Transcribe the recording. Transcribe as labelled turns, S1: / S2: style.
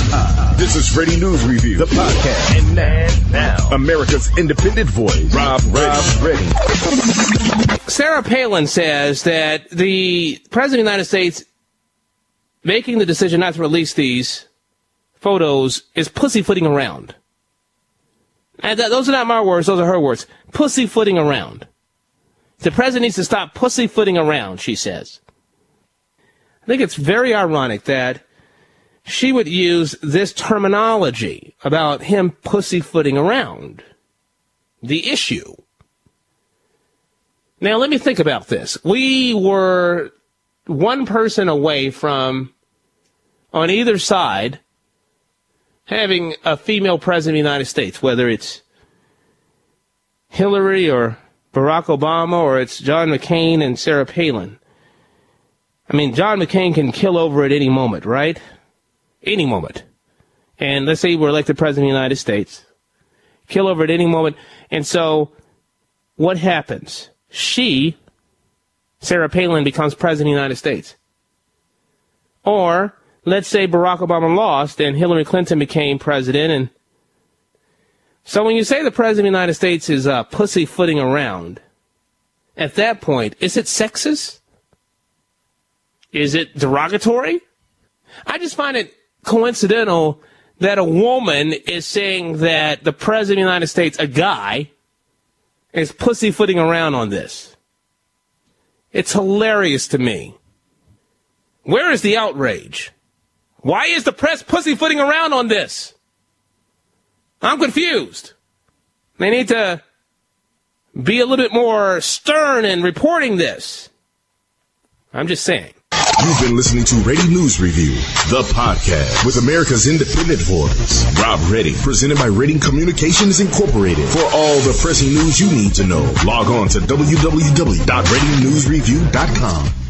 S1: This is Ready News Review, the podcast.
S2: And now,
S1: America's independent voice, Rob Ready.
S3: Sarah Palin says that the President of the United States making the decision not to release these photos is pussyfooting around. And those are not my words, those are her words. Pussyfooting around. The president needs to stop pussyfooting around, she says. I think it's very ironic that she would use this terminology about him pussyfooting around the issue. Now, let me think about this. We were one person away from, on either side, having a female president of the United States, whether it's Hillary or Barack Obama or it's John McCain and Sarah Palin. I mean, John McCain can kill over at any moment, right? Any moment. And let's say we're elected president of the United States. Kill over at any moment. And so what happens? Sarah Palin, becomes president of the United States. Or let's say Barack Obama lost and Hillary Clinton became president. And so when you say the president of the United States is pussyfooting around, at that point, is it sexist? Is it derogatory? I just find it coincidental that a woman is saying that the president of the United States, a guy, is pussyfooting around on this. It's hilarious to me. Where is the outrage? Why is the press pussyfooting around on this? I'm confused. They need to be a little bit more stern in reporting this. I'm just saying.
S1: You've been listening to Ready News Review, the podcast with America's independent voice, Rob Ready, presented by Ready Communications Incorporated. For all the pressing news you need to know, log on to www.readynewsreview.com.